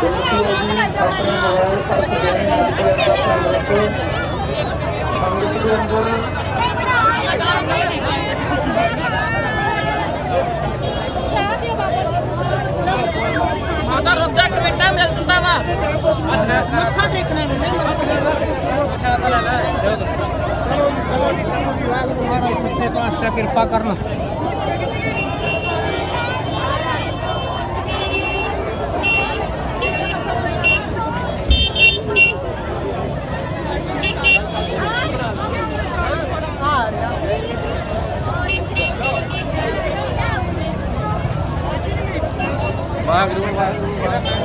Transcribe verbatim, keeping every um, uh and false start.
ਬੇਨਤੀ ਹੈ ਜੀ ਆਪਣੇ ਮੋਬਾਈਲ ਸਾਥ ਦੇਣੇ ਨਾਲ ਧਿਆਨ ਰੱਖੋ। ਸੰਗਤ ਦੇ ਅੰਦਰ ਮਾਤਾ ਰੁੱਜਾ ਕਮੇਟਾ ਮਿਲ ਜਾਂਦਾ ਵਾ ਮੱਥਾ ਟੇਕਣਾ ਮਿਲੇ ਮਹਾਰਾਜ ਸੱਚੇ ਪਾਤਸ਼ਾਹ ਕਿਰਪਾ ਕਰਨ। ਵਾਹਿਗੁਰੂ ਵਾਹਿਗੁਰੂ।